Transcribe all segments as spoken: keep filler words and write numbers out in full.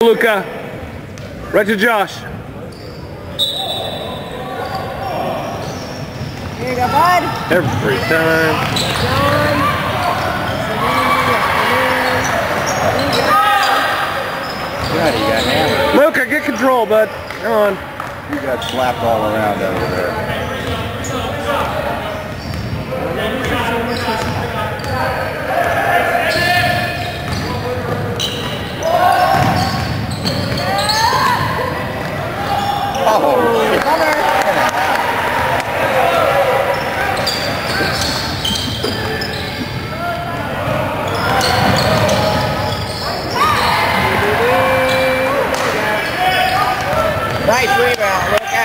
Luca, right to Josh. Here you go, bud. Every time. God, he got hammered. Luca, get control, bud. Come on. You got slapped all around over there. Oh, shit. Nice rebound, Luca.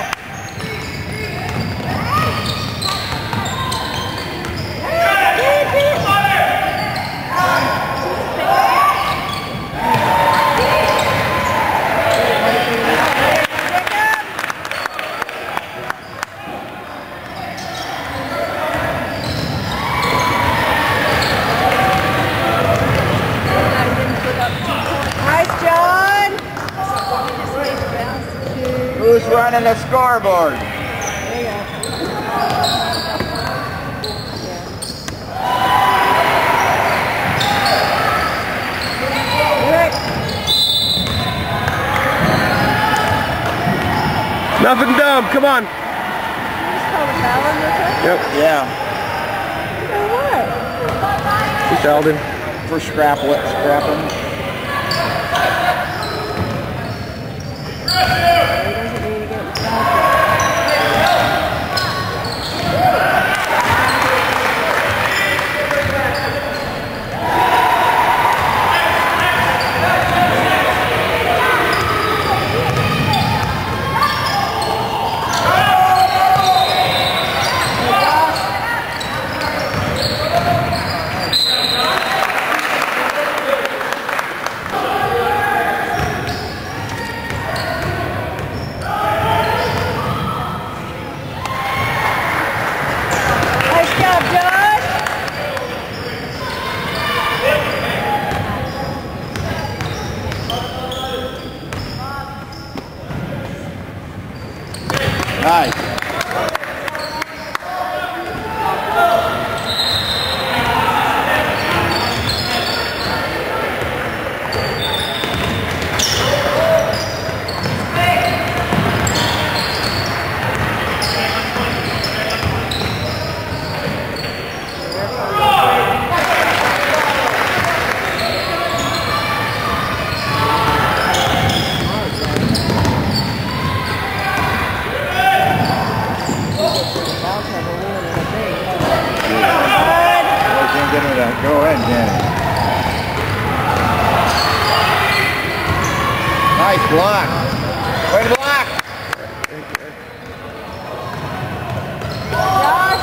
Who's running the scoreboard? There you go. Nothing dumb. Come on. You just called a foul on Luca? Yep. Yeah. For what? He fouled him. For scrap scrapping. He doesn't need to get fouled. Nice job, Josh. Nice. Go ahead, Danny. Nice block. Way to block. Josh.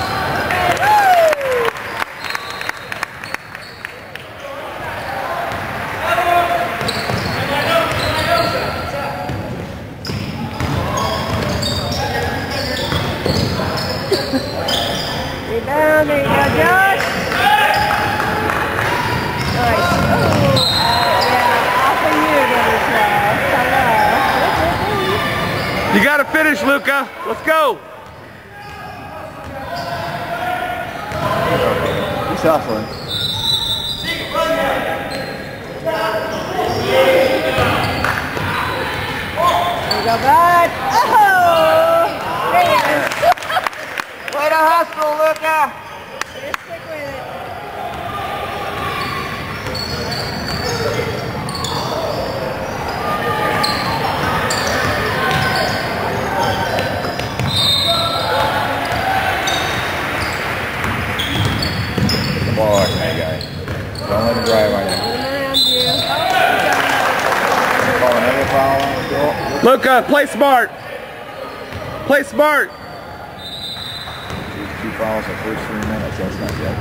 Rebound. There you go, Josh. Nice. Oh, yeah, off of you, Dennis. Hello. You got to finish, Luca. Let's go. He's hustling. There you go, bud. Oh! There you go. Way to hustle, Luca. Just stick with it. Ball like that guy. Don't let him drive on you. Around you. Call another foul on the goal. Luca, play smart. Play smart. Two fouls in the first three minutes. That's not good.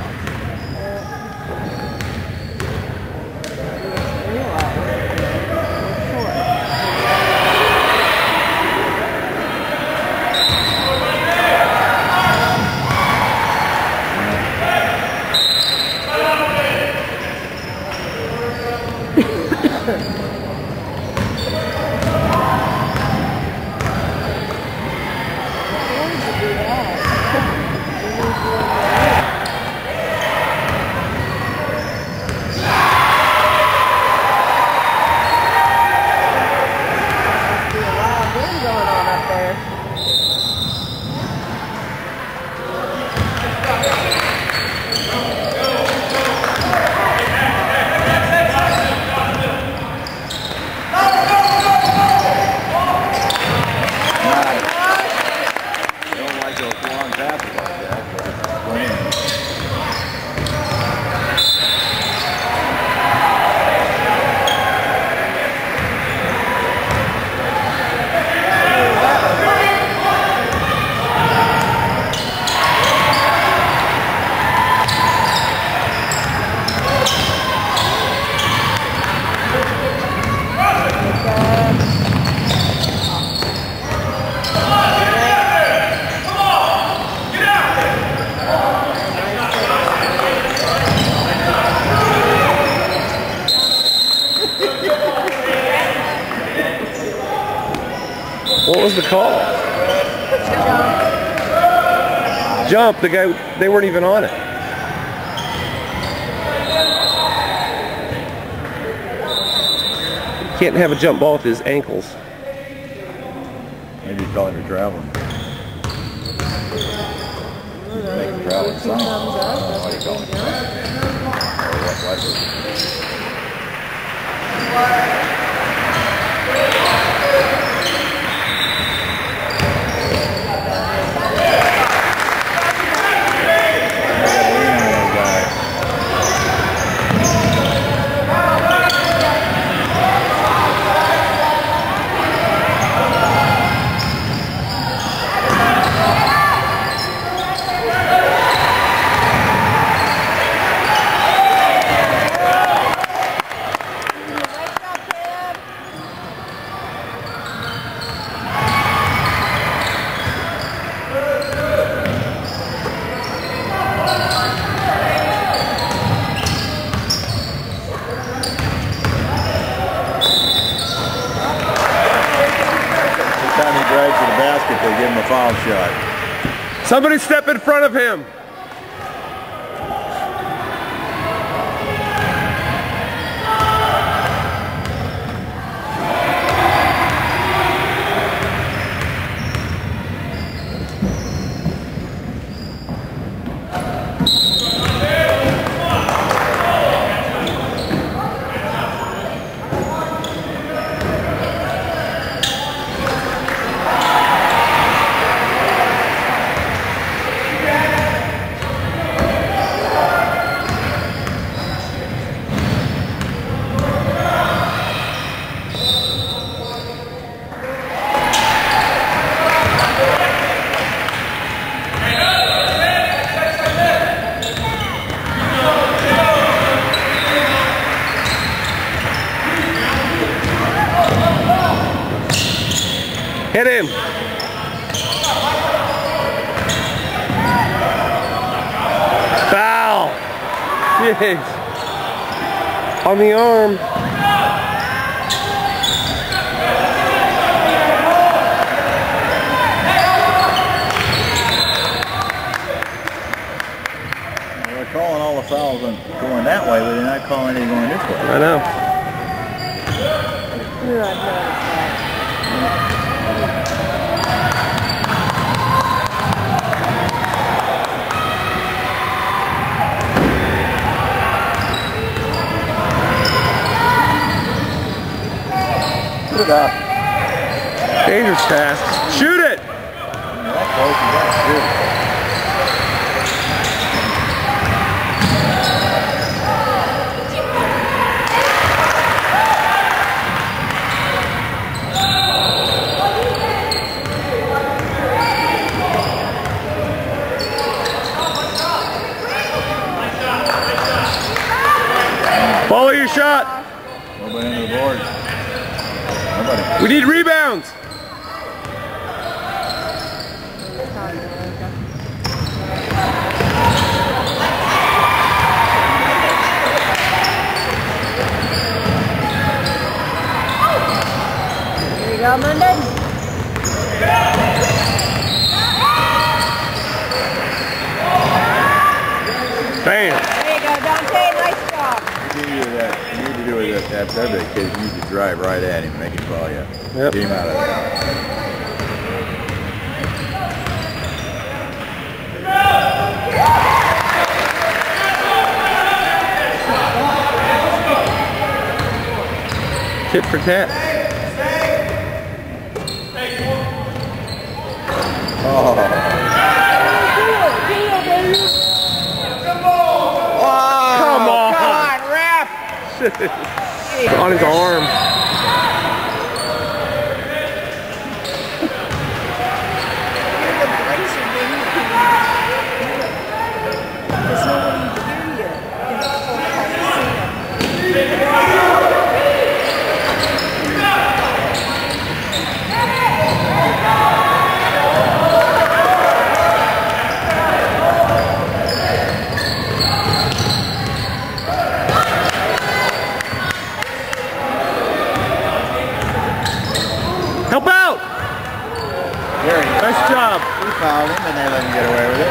was the call? Jump. Jump. The guy, they weren't even on it. You can't have a jump ball with his ankles. Maybe you call him traveling. Make a traveling sign. I don't know what you call it. Or what, what? Drives to the basket, they give him a foul shot. Somebody step in front of him. Hit him. Foul. Jeez. On the arm. They're calling all the fouls and going that way, but they're not calling any going this way. I know. Ooh, I've noticed that. Put it up. Dangerous pass. Shoot it. That close, you got to shoot it. Follow your shot. Nobody on the board. Nobody. We need rebounds. Here you go, Munden. Bam. There you go, Dante. Nice job. You need to do that. You need to do it that that that kid. You need to drive right at him and make him follow you. Yep. Get him out of there. Tit for tat. Oh. Come on. Come on, ref. On his arm. There's nobody to hear you. You know, full time. fouled him and they let him get away with it.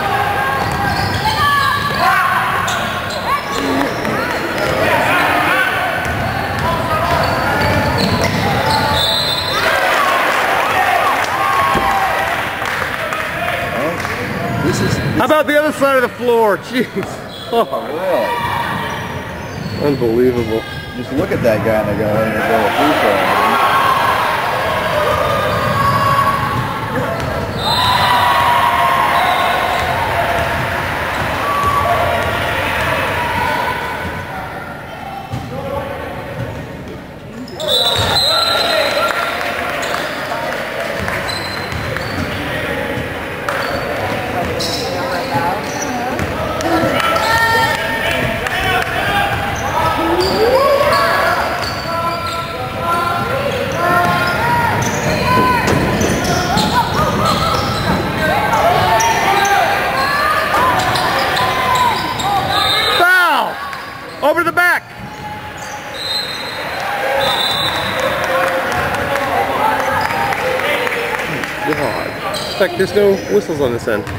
This is, this How about the other side of the floor? Jeez. oh, really? Unbelievable. Just look at that guy and they go, and they go a free throw. Over the back. God. In fact, there's no whistles on this end.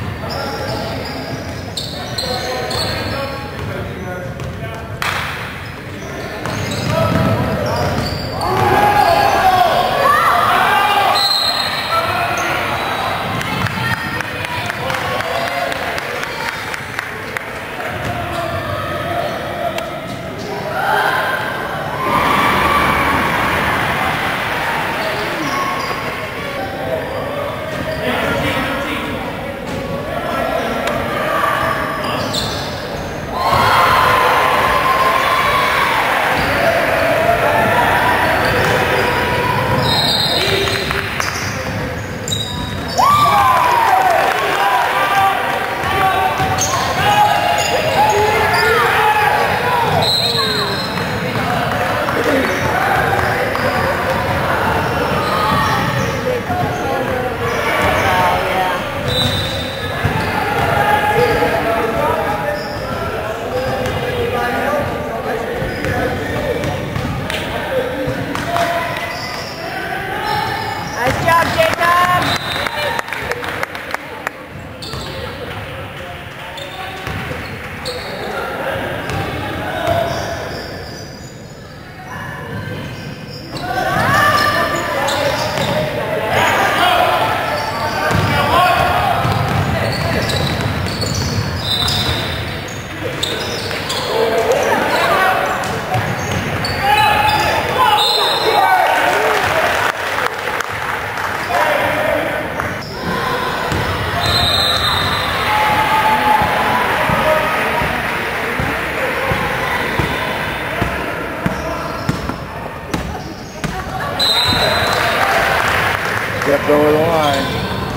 Stepped over the line.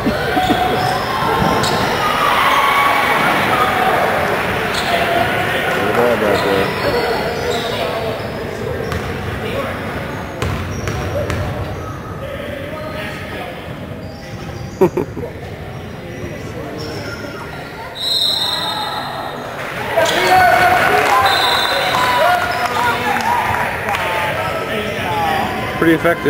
There's the ball back there. Pretty effective.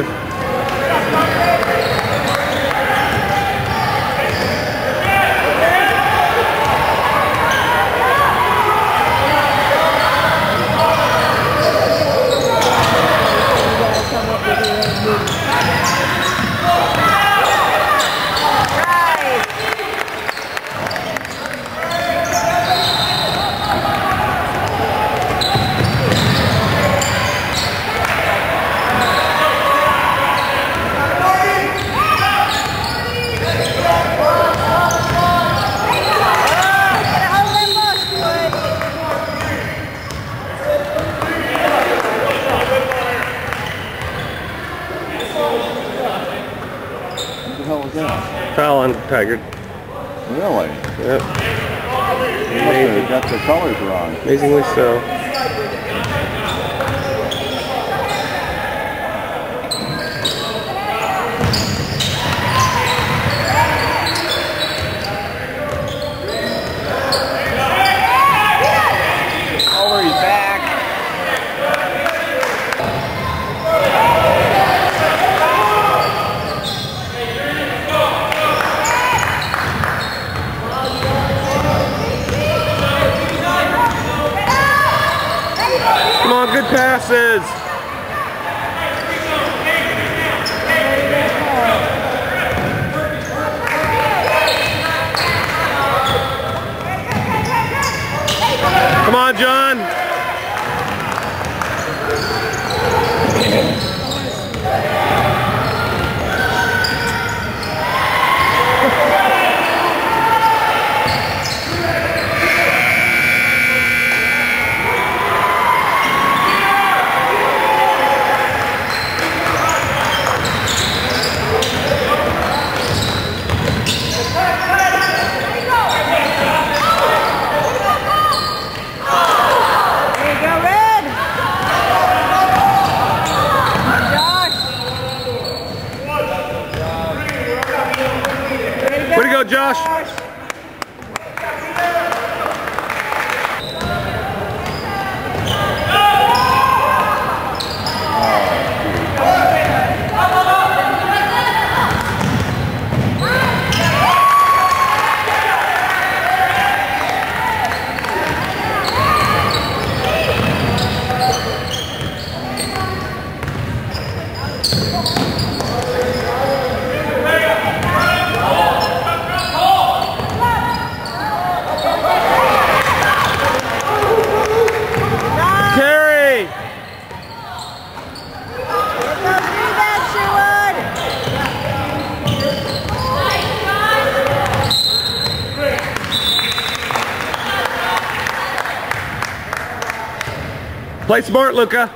What the hell was that? Foul on Tiger. Really? Yep. They must have got the colors wrong. Amazingly so. Oh, he's back. on, good passes. Come on, John. Way to go, Josh. Play smart, Luca.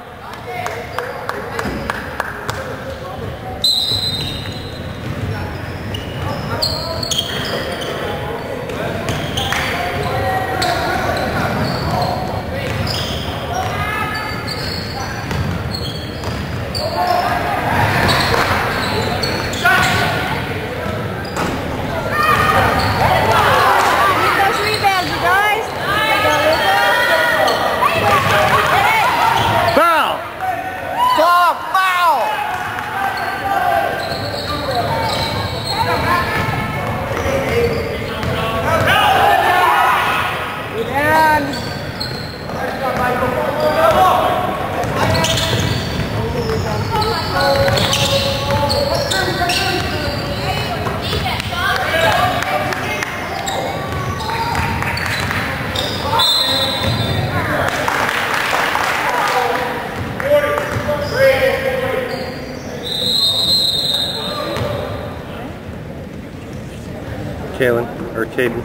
Kaylin, or Caden.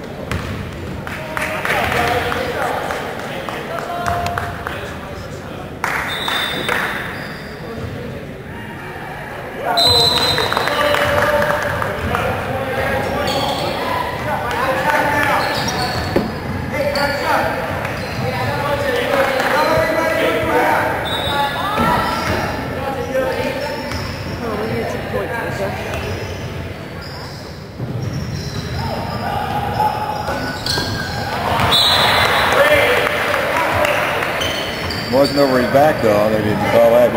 Wasn't over his back though, they didn't call that,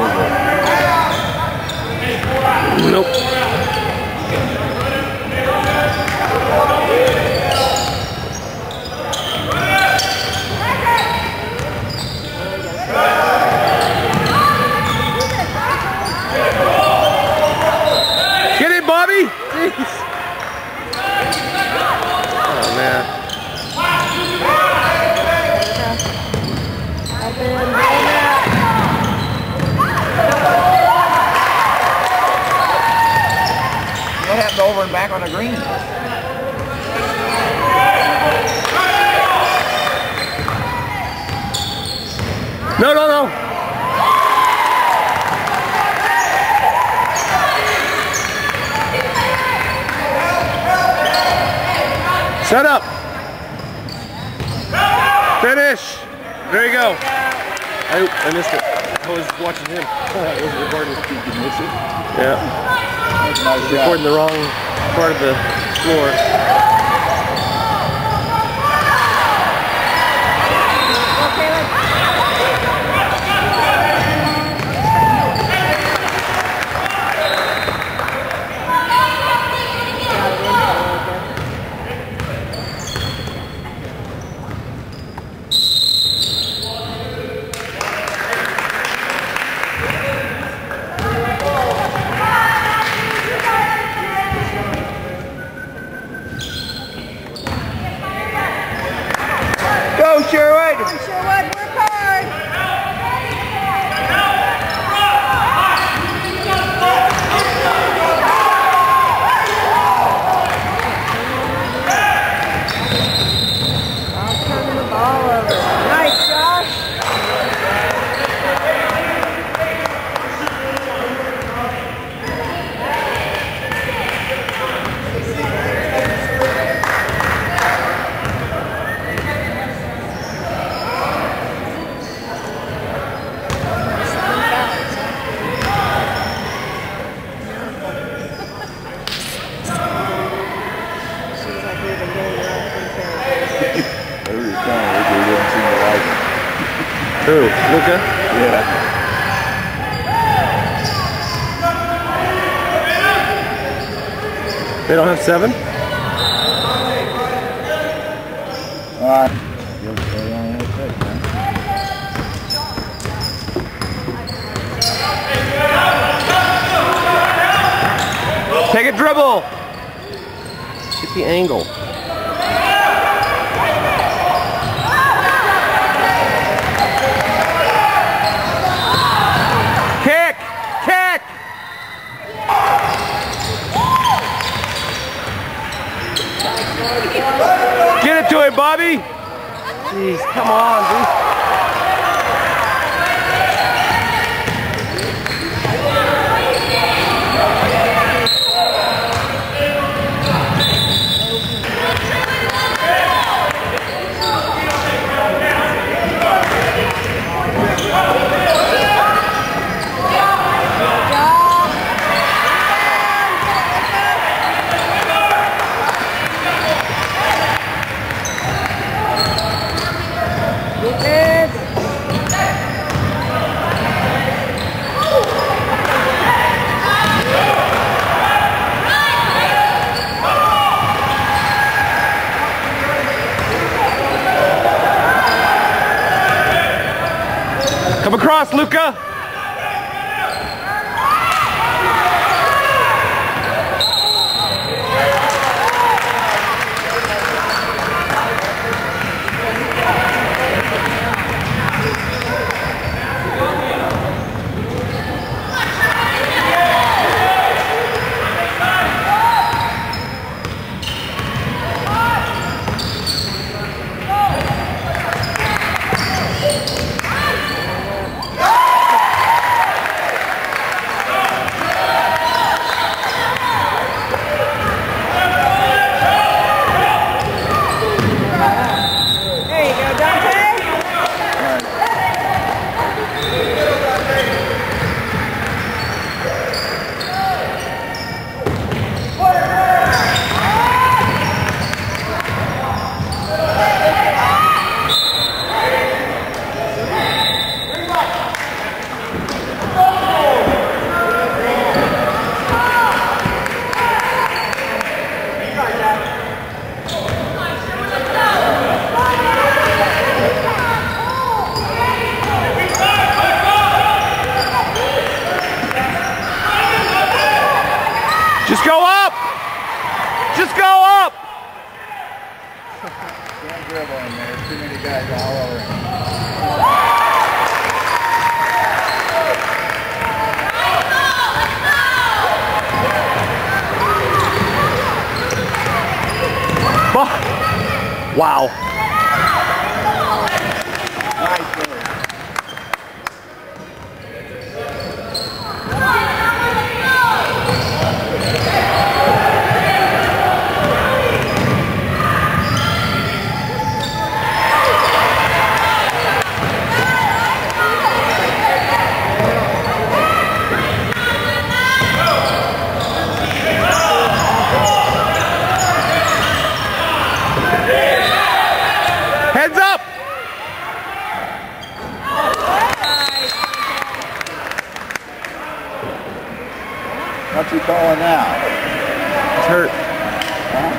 did they? Nope. Get it, Bobby! Jeez. Oh man. What happened over and back on the green? No, no, no. Set up. Finish. There you go. I, I missed it. I was watching him. I was recording. Did you miss it? Yeah. Nice Recording the wrong part of the floor. Luca? Yeah. They don't have seven? All right. You'll stay on that six, man. Take a dribble. Get the angle. Kick! Kick! Get it to him, Bobby! Jeez, come on, dude. Come across, Luca! Just go up! Just go up! Can't dribble in there. Too many guys all over him. Wow. Nice move. Heads up! What's he calling now? It's hurt. Huh?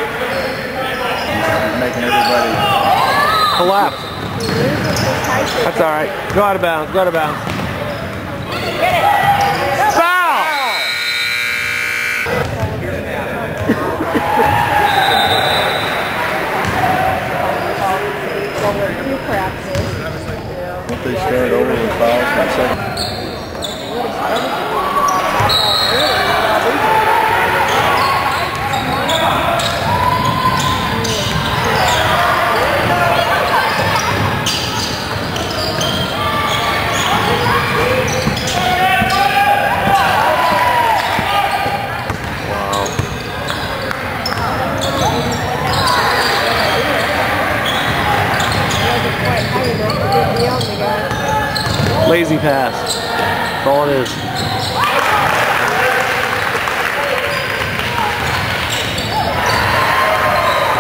He's making everybody Collapse. That's all right. Go out of bounds. Go out of bounds. Foul! You practice. Don't they start over with fouls by second? Lazy pass. That's all it is.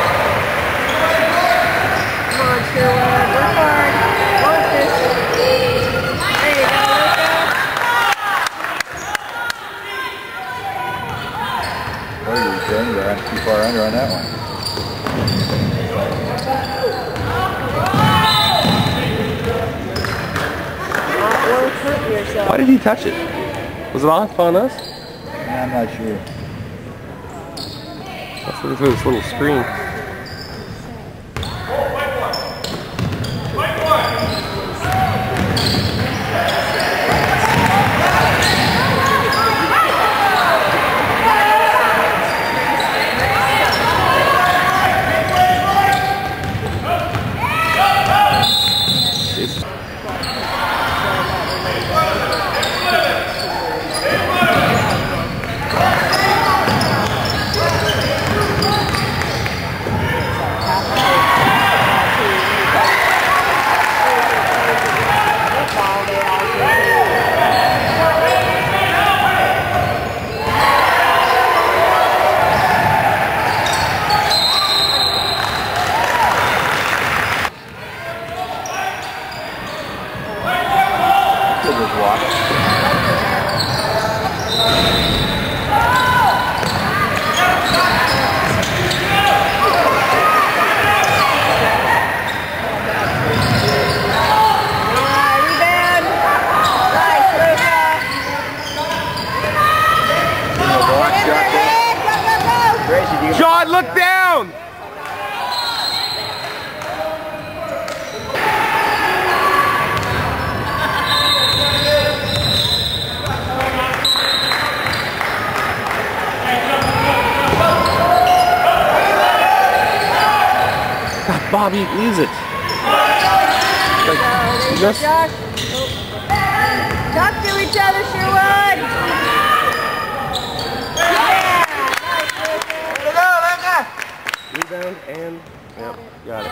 Come on, Sherwood. Work hard. Work this. under on that one. Not worth hurting yourself. Why did he touch it? Was it off on us? I'm not sure. Let's look through this little screen. John, look down! God, Bobby, use it. Like, just Talk to each other, Sherwood. rebound and yep, got it.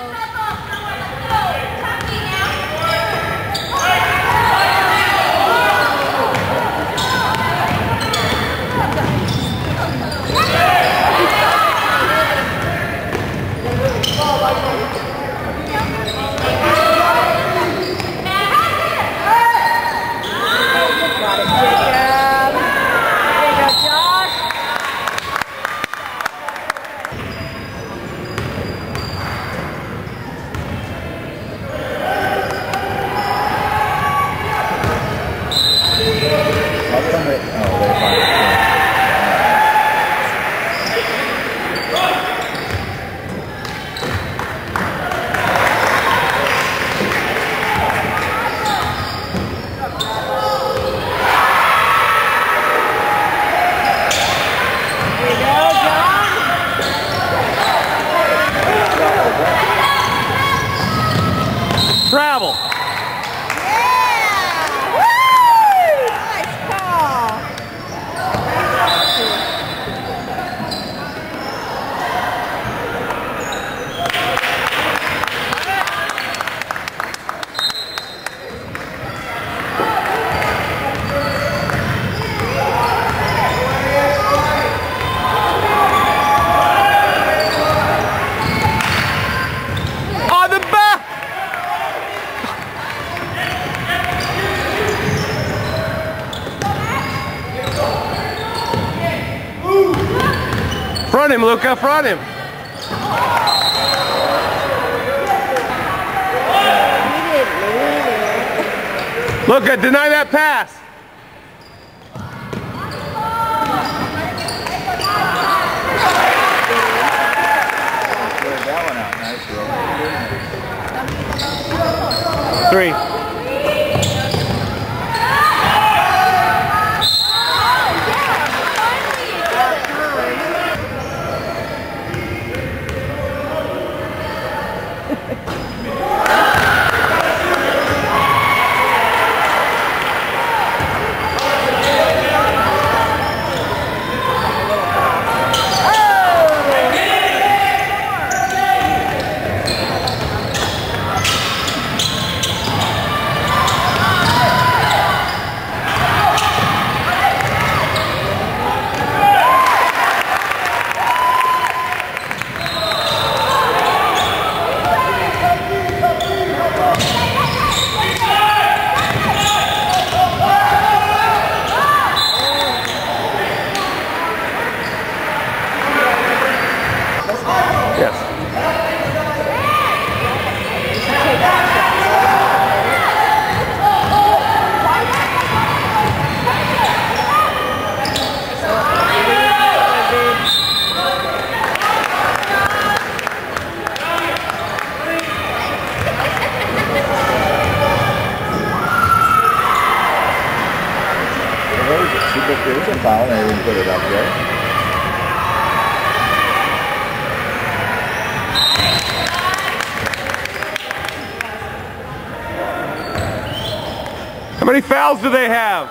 Travel. Yeah! Woo! Nice call. On the back. Front him, Luca, front him. Luca, deny that pass. Three. She booked it was a foul and they didn't put it up there. How many fouls do they have?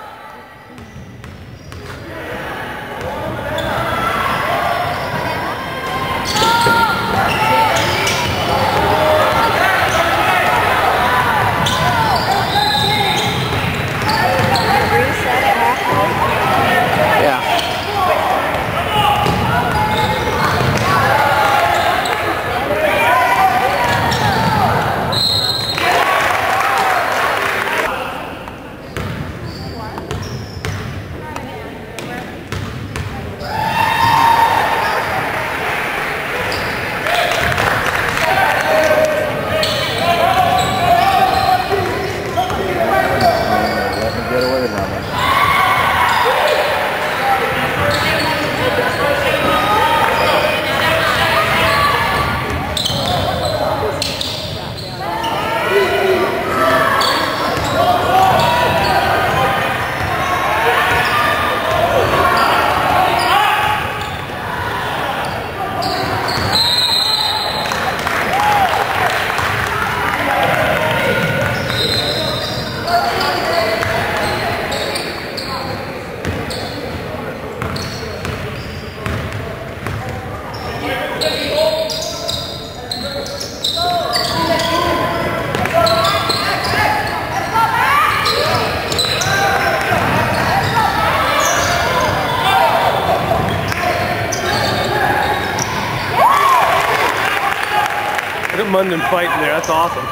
Look at Munden fighting there, that's awesome.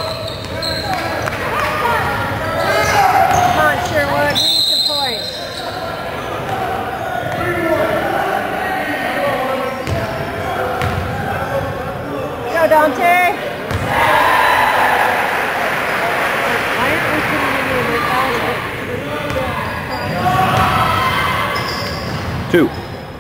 Come on, Sherwood, we need some points. Go, Dante. Why aren't we putting him in without it? Two.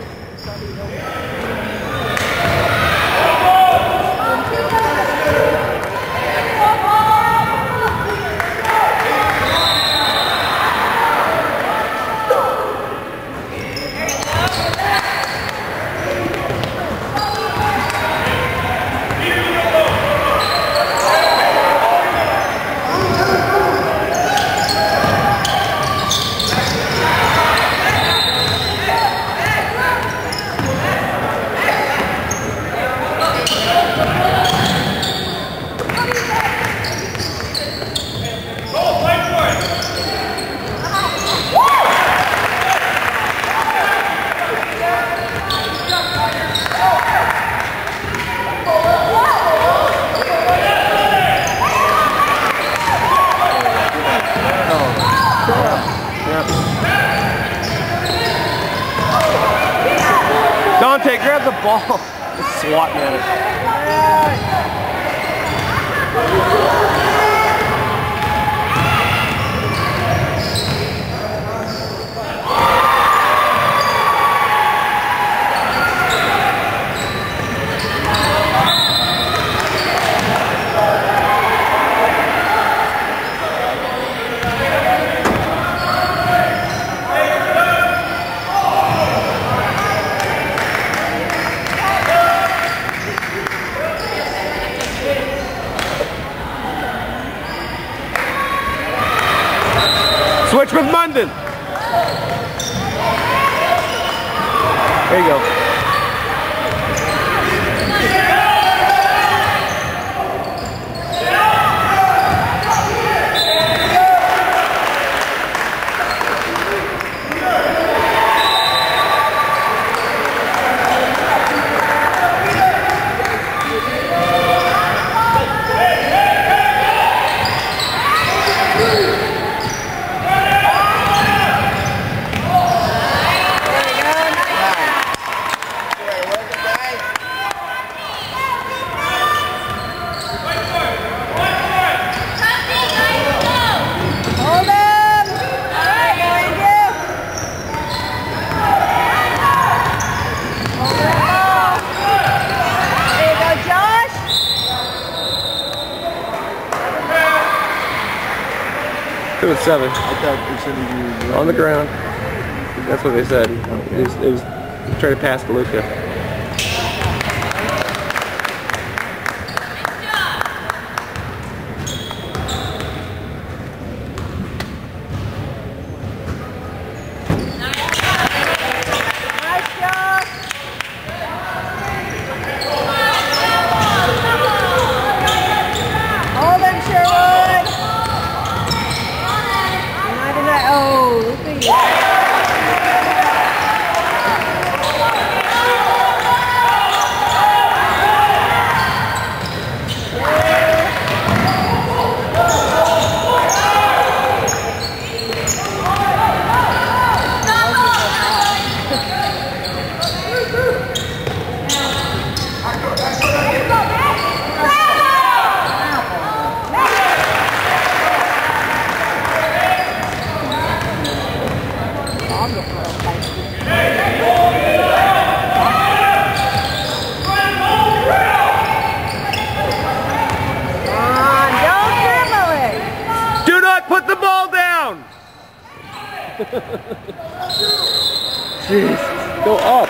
Dante, grab the ball. Just swatting at it. Switch with Munden. There you go. Two and seven. I thought you said you on the ground. That's what they said. It was, it was trying to pass to Luka. Jeez, go up.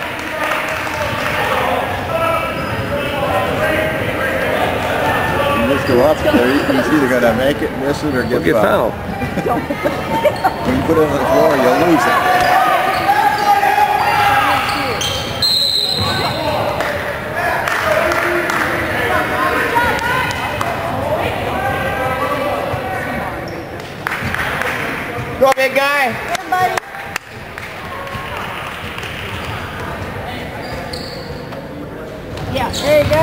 You just go up there, he's either going to make it, miss it, or get, get fouled. When you put it on the floor, you'll lose it. Go, big guy. Get him, buddy. Yeah, there you go.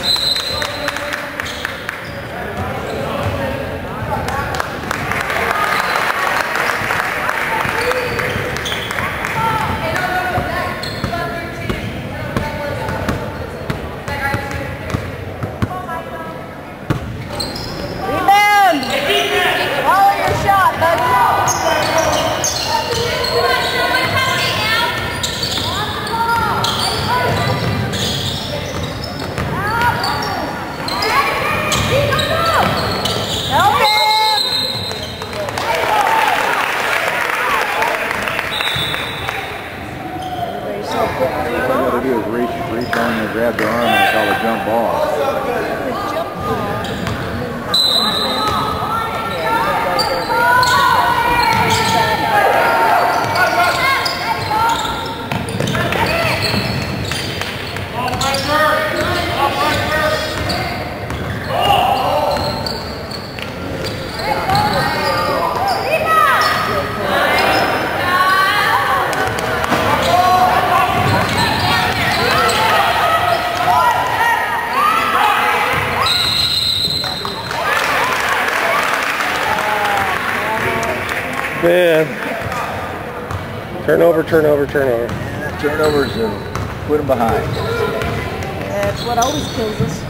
Rebound. Follow your shot, buddy. All you gotta do is reach, reach on and grab their arm, and it's called a jump ball. Man. Turnover, turnover, turnover. Yeah, turnovers and put them behind. That's what always kills us.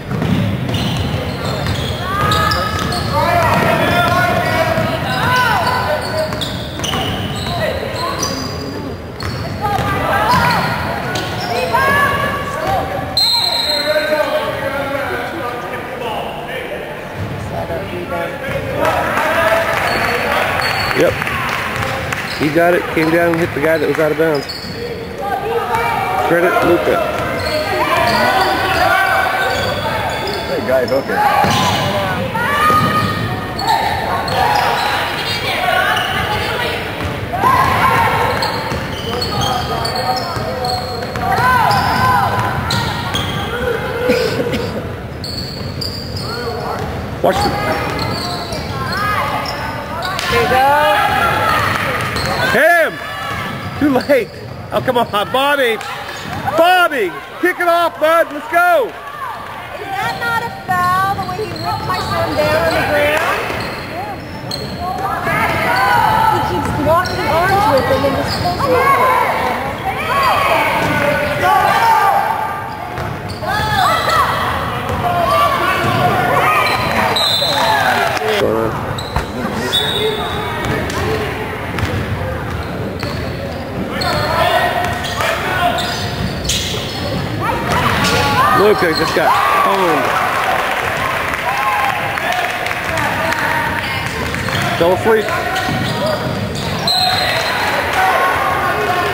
Yep. He got it, came down and hit the guy that was out of bounds. Credit Luka. Hey, guy hooking. Watch the... There you go. Hit him! Too late. Oh, come on, Bobby. Bobby, kick it off, bud. Let's go. Is that not a foul, the way he ripped my son down on the ground? Yeah. He keeps locking arms with him and just pulls him over. Luka just got owned. Fell asleep.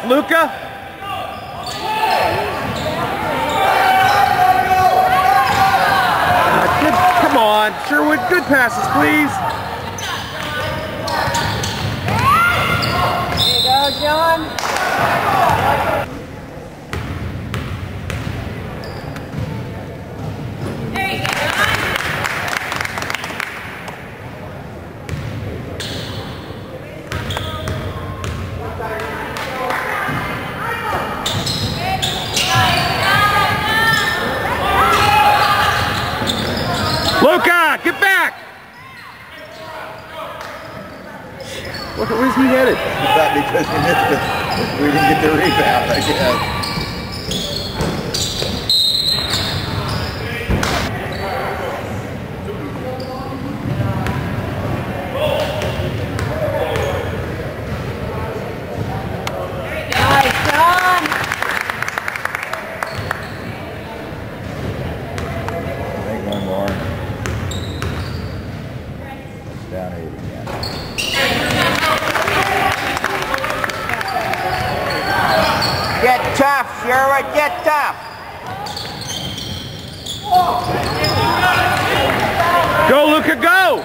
Luca. Uh, good, come on, Sherwood. Good passes, please. There you go, John. Luca, get back! Where, where's he headed? That because we missed it. We didn't get the rebound, I guess. Nice, John. Make one more. It's down eight again. Get tough, Sherwood, get tough. Go, Luca, go!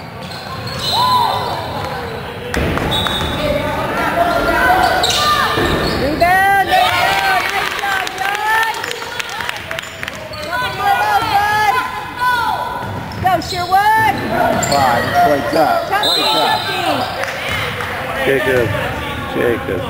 Rebound, there you go. Nice job, John. Couple more of those, bud. Go, Sherwood. Five. Play tough. Tough Play team, tough. tough team. Jacob, Jacob.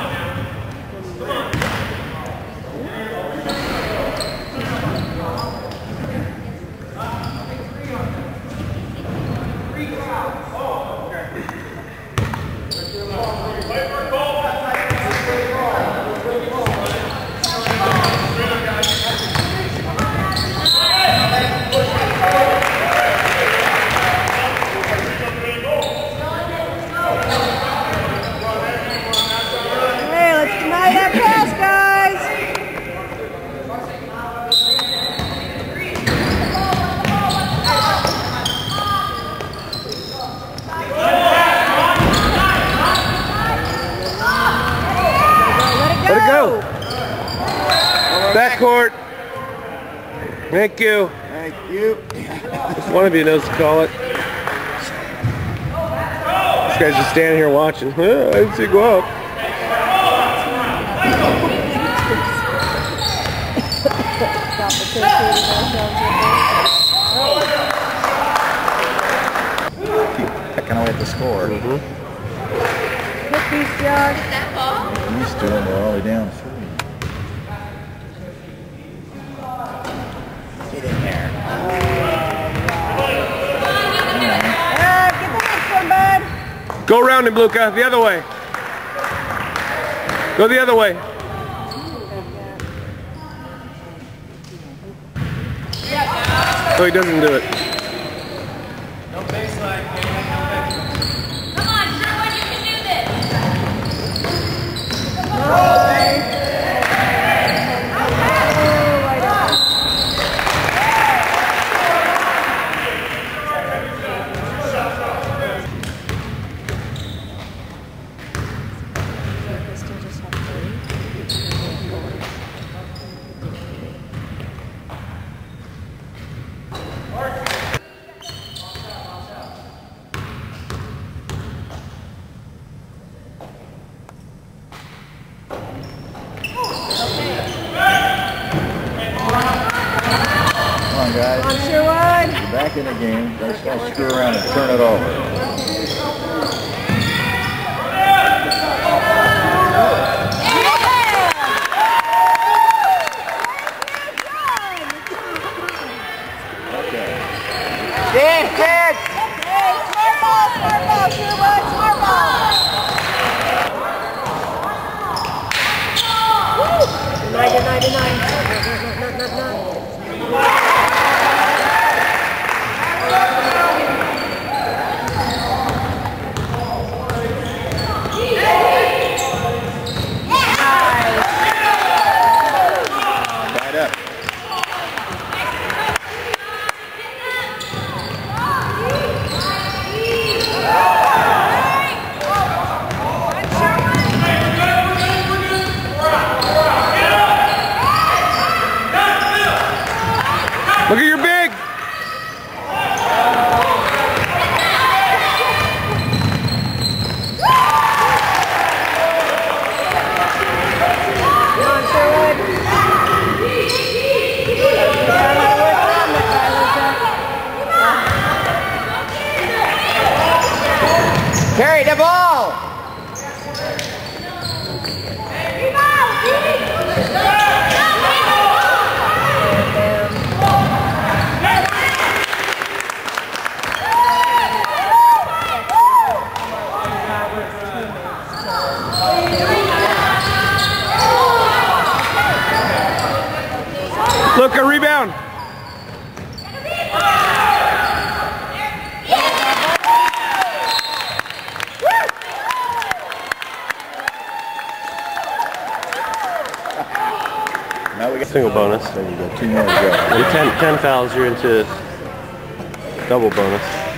Hey, let's deny that pass, guys. Let it go. Backcourt. Thank you. Thank you. One of you knows to call it. This guy's just standing here watching. Huh, I didn't see you go up. Pecking away at the score. Mm-hmm. Good piece, John. Used to them, they're only down three. Get in there. Ah, get the next one, bud. Go around him, Luca. The other way. Go the other way. So he doesn't do it. Come on, Sherwood, you can do this. Come on, guys. Come on, Sherwood. You're back in the game. Let's don't screw around and turn it over. Okay. Defense! Hey, smart ball, smart ball, Sherwood, smart ball. Deny, deny, deny. Not, not, not, not. Tied up. the ball. Look, a rebound. Now we got Single bonus. There you go. Two more to go. And ten, ten fouls, you're into double bonus.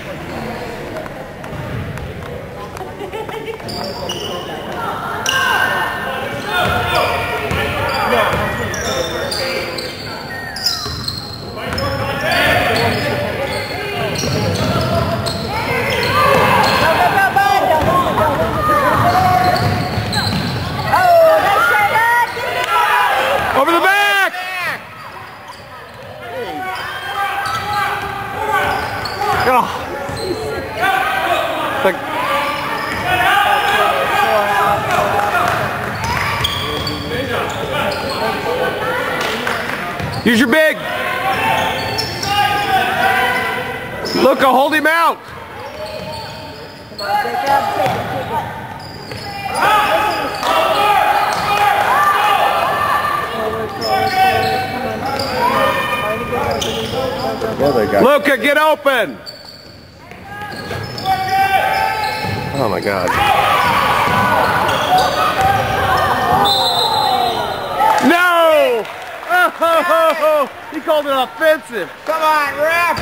Over the back! Oh. It's like use your big. Look, I'll hold him out. Luca, get open! Oh my God. No! Oh, he called it offensive. Come on, ref.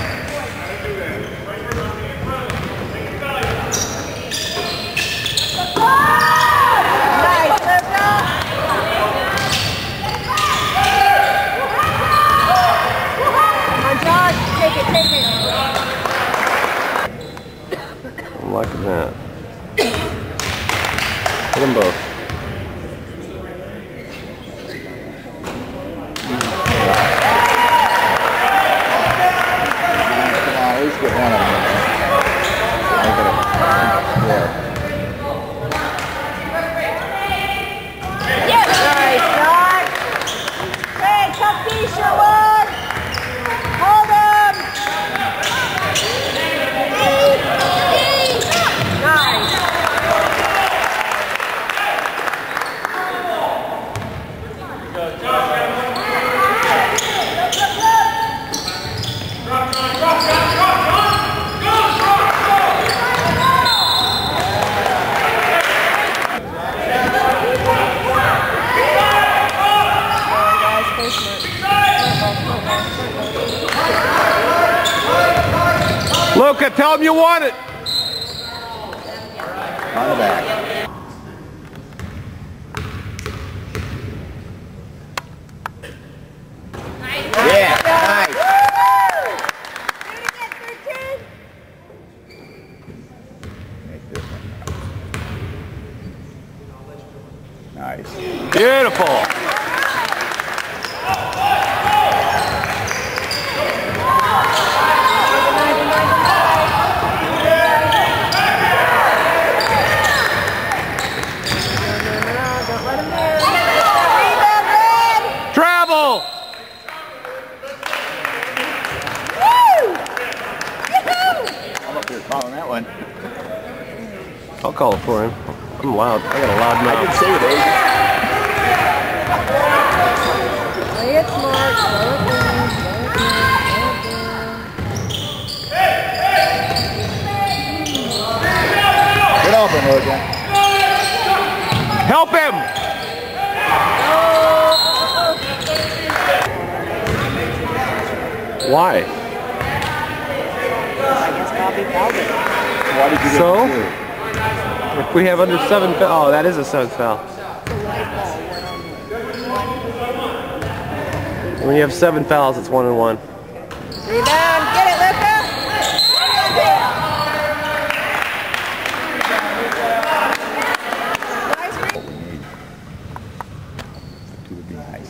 Nice, Luca. Come on, Josh. Take it, take it. I'm liking that. Hit them both. Come on, at least get one of them. Make it a score. Nice, Josh. Hey, tough D, Sherwood. Hold him. Nice. Luca, tell him you want it. On the back. Yeah, nice. Make this one. Nice. Beautiful. Travel. I'm up here calling that one. I'll call it for him. I'm loud. I got a loud I mouth. can say it, Aiden. Play it smart. Slow it down. Get open, Logan. Help him. Why? Why did you get So? two? If we have under seven foul, oh, that is a seventh foul. When you have seven fouls, it's one and one. Rebound. Get it, Luca. Nice re- What we need. Two would be nice.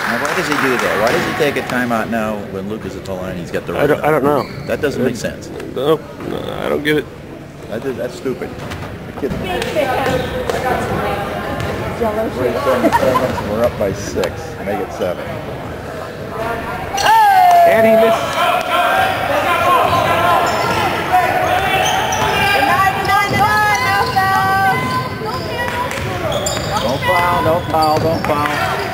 Now, why does he do that? Why does he take a timeout now when Luke is at the line? He's got the right. I don't, I don't know. That doesn't make sense. No, no, I don't get it. That is, that's stupid. The kid. Big fan. Jello We're at seven seconds. We're up by six. Make it seven. And he missed. Don't foul, don't foul, don't foul.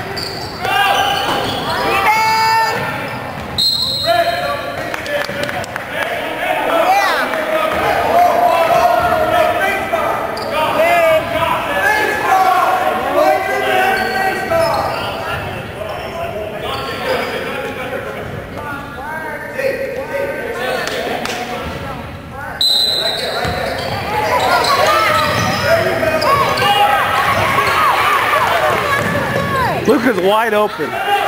Luke is wide open.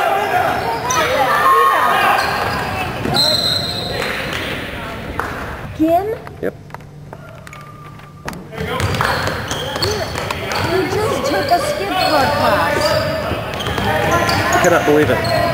Again? Yep. You just took a skid car class. I cannot believe it.